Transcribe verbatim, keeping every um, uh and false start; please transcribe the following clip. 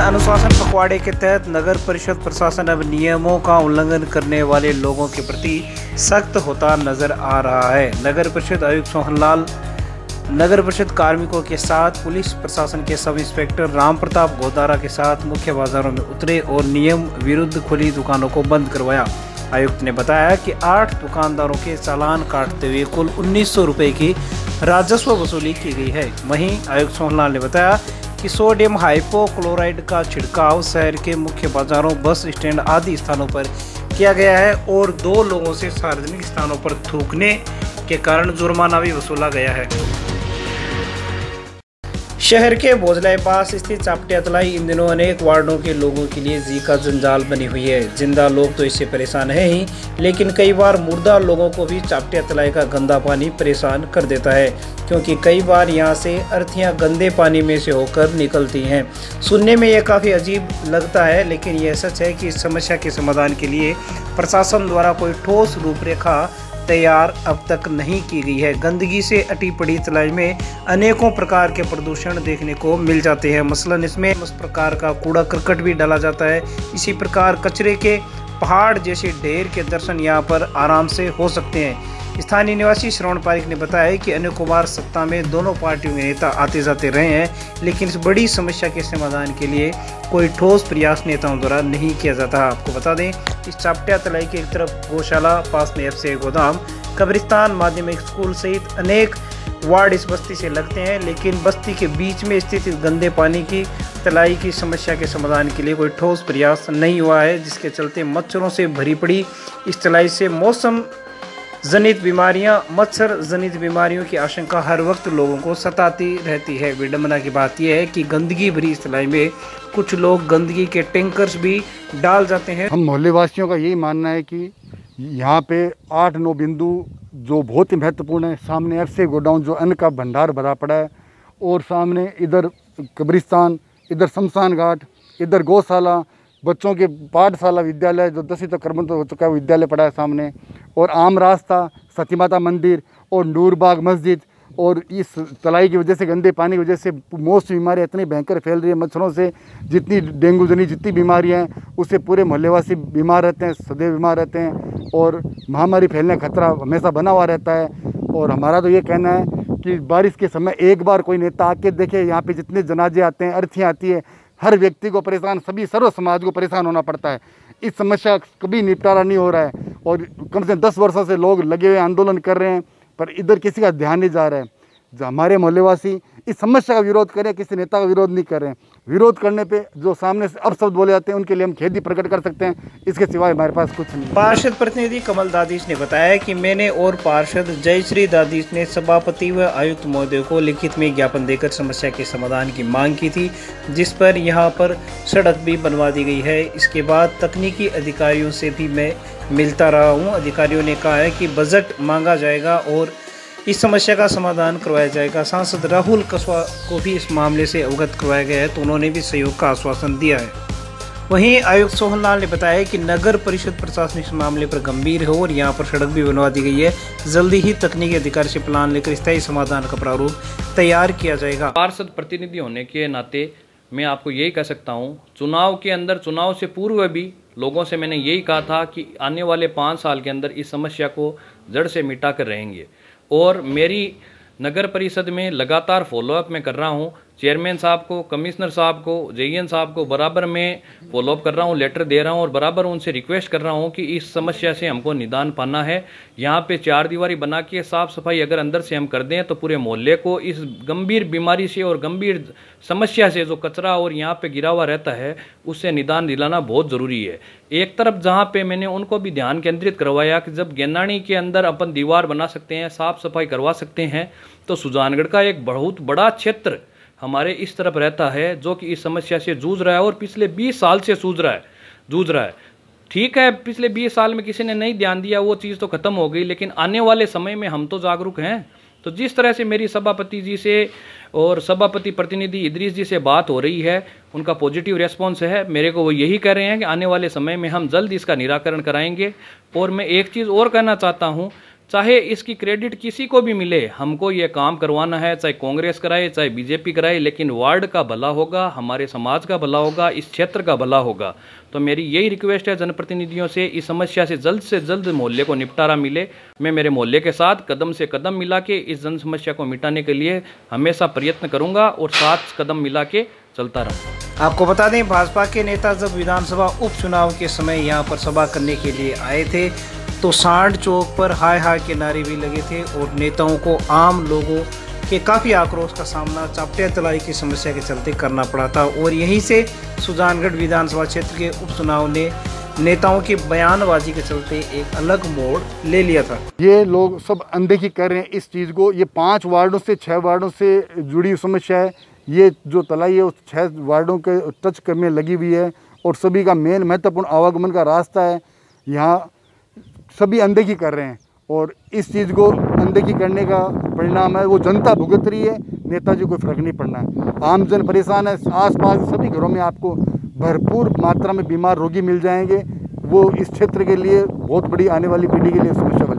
अनुशासन पखवाड़े के तहत नगर परिषद प्रशासन अब नियमों का उल्लंघन करने वाले लोगों के प्रति सख्त होता नजर आ रहा है। नगर परिषद आयुक्त सोहनलाल नगर परिषद कार्मिकों के साथ पुलिस प्रशासन के सब इंस्पेक्टर राम प्रताप गोदारा के साथ मुख्य बाजारों में उतरे और नियम विरुद्ध खुली दुकानों को बंद करवाया। आयुक्त ने बताया कि आठ दुकानदारों के चालान काटते हुए कुल उन्नीस सौ रुपये की राजस्व वसूली की गई है। वहीं आयुक्त सोहनलाल ने बताया कि सोडियम हाइपोक्लोराइड का छिड़काव शहर के मुख्य बाजारों, बस स्टैंड आदि स्थानों पर किया गया है और दो लोगों से सार्वजनिक स्थानों पर थूकने के कारण जुर्माना भी वसूला गया है। शहर के भोजलाई पास स्थित चापटिया तलाई इन दिनों अनेक वार्डों के लोगों के लिए जी का जंजाल बनी हुई है। जिंदा लोग तो इससे परेशान है ही, लेकिन कई बार मुर्दा लोगों को भी चापटिया तलाई का गंदा पानी परेशान कर देता है, क्योंकि कई बार यहां से अर्थियां गंदे पानी में से होकर निकलती हैं। सुनने में यह काफ़ी अजीब लगता है, लेकिन यह सच है कि इस समस्या के समाधान के लिए प्रशासन द्वारा कोई ठोस रूपरेखा तैयार अब तक नहीं की गई है। गंदगी से अटी पड़ी तलाई में अनेकों प्रकार के प्रदूषण देखने को मिल जाते हैं। मसलन इसमें उस प्रकार का कूड़ा करकट भी डाला जाता है। इसी प्रकार कचरे के पहाड़ जैसे ढेर के दर्शन यहाँ पर आराम से हो सकते हैं। स्थानीय निवासी श्रवण पारिक ने बताया कि अनेकों बार सत्ता में दोनों पार्टियों के नेता आते जाते रहे हैं, लेकिन इस बड़ी समस्या के समाधान के लिए कोई ठोस प्रयास नेताओं द्वारा नहीं किया जाता। आपको बता दें, इस चापटिया तलाई की एक तरफ गौशाला, पास में एफसी गोदाम, कब्रिस्तान, माध्यमिक स्कूल सहित अनेक वार्ड इस बस्ती से लगते हैं, लेकिन बस्ती के बीच में स्थित इस गंदे पानी की तलाई की समस्या के समाधान के लिए कोई ठोस प्रयास नहीं हुआ है, जिसके चलते मच्छरों से भरी पड़ी इस तलाई से मौसम जनित बीमारियां मच्छर जनित बीमारियों की आशंका हर वक्त लोगों को सताती रहती है। विडंबना की बात यह है कि गंदगी भरी इस तलाई में कुछ लोग गंदगी के टैंकर्स भी डाल जाते हैं। हम मोहल्ले वासियों का यही मानना है कि यहाँ पे आठ नौ बिंदु जो बहुत ही महत्वपूर्ण है। सामने एफसी गोडाउन जो अन्न का भंडार भरा पड़ा है, और सामने इधर कब्रिस्तान, इधर शमशान घाट, इधर गौशाला, बच्चों के पाठशाला, विद्यालय जो दसवीं तक कर्मंत हो चुका है विद्यालय पड़ा है सामने, और आम रास्ता, सती माता मंदिर और नूरबाग मस्जिद। और इस तलाई की वजह से, गंदे पानी की वजह से मौसमी बीमारियाँ इतनी भयंकर फैल रही है। मच्छरों से जितनी डेंगू जनित जितनी बीमारियाँ हैं, उससे पूरे मोहल्लेवासी बीमार रहते हैं, सदैव बीमार रहते हैं, और महामारी फैलने का खतरा हमेशा बना हुआ रहता है। और हमारा तो ये कहना है कि बारिश के समय एक बार कोई नेता आके देखे, यहाँ पे जितने जनाजे आते हैं, अर्थियाँ आती है, हर व्यक्ति को परेशान, सभी सर्व समाज को परेशान होना पड़ता है। इस समस्या कभी निपटारा नहीं हो रहा है, और कम से कम दस वर्षों से लोग लगे हुए आंदोलन कर रहे हैं, पर इधर किसी का ध्यान नहीं जा रहा है। जो हमारे मोहल्लेवासी इस समस्या का विरोध करें, किसी नेता का विरोध नहीं कर रहे हैं। विरोध करने पे जो सामने से अपशब्द बोले जाते हैं, उनके लिए हम खेदी प्रकट कर सकते हैं, इसके सिवाय हमारे पास कुछ नहीं। पार्षद प्रतिनिधि कमल दादीस ने बताया कि मैंने और पार्षद जयश्री दादीस ने सभापति व आयुक्त महोदय को लिखित में ज्ञापन देकर समस्या के समाधान की मांग की थी, जिस पर यहाँ पर सड़क भी बनवा दी गई है। इसके बाद तकनीकी अधिकारियों से भी मैं मिलता रहा हूँ। अधिकारियों ने कहा है कि बजट मांगा जाएगा और इस समस्या का समाधान करवाया जाएगा। सांसद राहुल कसवा को भी इस मामले से अवगत करवाया गया है, तो उन्होंने भी सहयोग का आश्वासन दिया है। वहीं आयुक्त सोहनलाल ने बताया कि नगर परिषद प्रशासन इस मामले पर गंभीर है और यहां पर सड़क भी बनवा दी गई है। जल्दी ही तकनीकी अधिकारी से प्लान लेकर स्थायी समाधान का प्रारूप तैयार किया जाएगा। पार्षद प्रतिनिधि होने के नाते मैं आपको यही कह सकता हूँ, चुनाव के अंदर, चुनाव से पूर्व भी लोगों से मैंने यही कहा था कि आने वाले पाँच साल के अंदर इस समस्या को जड़ से मिटा कर रहेंगे, और मेरी नगर परिषद में लगातार फॉलोअप मैं कर रहा हूँ। चेयरमैन साहब को, कमिश्नर साहब को, जेईएन साहब को बराबर मैं फॉलोअप कर रहा हूँ, लेटर दे रहा हूँ, और बराबर उनसे रिक्वेस्ट कर रहा हूँ कि इस समस्या से हमको निदान पाना है। यहाँ पे चार दीवारी बना के साफ सफाई अगर अंदर से हम कर दें, तो पूरे मोहल्ले को इस गंभीर बीमारी से और गंभीर समस्या से, जो कचरा और यहाँ पे गिरा हुआ रहता है, उससे निदान दिलाना बहुत ज़रूरी है। एक तरफ जहाँ पे मैंने उनको भी ध्यान केंद्रित करवाया कि जब गेनानी के अंदर अपन दीवार बना सकते हैं, साफ सफाई करवा सकते हैं, तो सुजानगढ़ का एक बहुत बड़ा क्षेत्र हमारे इस तरफ रहता है जो कि इस समस्या से जूझ रहा है, और पिछले बीस साल से जूझ रहा है जूझ रहा है ठीक है, पिछले बीस साल में किसी ने नहीं ध्यान दिया, वो चीज़ तो खत्म हो गई, लेकिन आने वाले समय में हम तो जागरूक हैं। तो जिस तरह से मेरी सभापति जी से और सभापति प्रतिनिधि इदरीस जी से बात हो रही है, उनका पॉजिटिव रेस्पॉन्स है मेरे को। वो यही कह रहे हैं कि आने वाले समय में हम जल्द इसका निराकरण कराएंगे। और मैं एक चीज़ और कहना चाहता हूँ चाहे इसकी क्रेडिट किसी को भी मिले, हमको ये काम करवाना है, चाहे कांग्रेस कराए चाहे बीजेपी कराए, लेकिन वार्ड का भला होगा, हमारे समाज का भला होगा, इस क्षेत्र का भला होगा। तो मेरी यही रिक्वेस्ट है जनप्रतिनिधियों से, इस समस्या से जल्द से जल्द मोहल्ले को निपटारा मिले। मैं मेरे मोहल्ले के साथ कदम से कदम मिला के इस जन समस्या को मिटाने के लिए हमेशा प्रयत्न करूंगा और साथ कदम मिला के चलता रहूँगा। आपको बता दें, भाजपा के नेता जब विधानसभा उपचुनाव के समय यहां पर सभा करने के लिए आए थे तो सांड चौक पर हाय हाय के नारे भी लगे थे और नेताओं को आम लोगों के काफ़ी आक्रोश का सामना चापटिया तलाई की समस्या के चलते करना पड़ा था। और यहीं से सुजानगढ़ विधानसभा क्षेत्र के उपचुनाव ने नेताओं की बयानबाजी के चलते एक अलग मोड़ ले लिया था। ये लोग सब अनदेखी कर रहे हैं इस चीज़ को। ये पाँच वार्डों से छः वार्डों से जुड़ी समस्या है। ये जो तलाई है उस छः वार्डों के टच करने लगी हुई है और सभी का मेन महत्वपूर्ण आवागमन का रास्ता है। यहाँ सभी अनदेखी कर रहे हैं और इस चीज़ को अनदेखी करने का परिणाम है वो जनता भुगत रही है, नेताजी को फर्क नहीं पड़ना है। आम जन परेशान है। आसपास सभी घरों में आपको भरपूर मात्रा में बीमार रोगी मिल जाएंगे। वो इस क्षेत्र के लिए बहुत बड़ी आने वाली पीढ़ी के लिए समस्या बनी।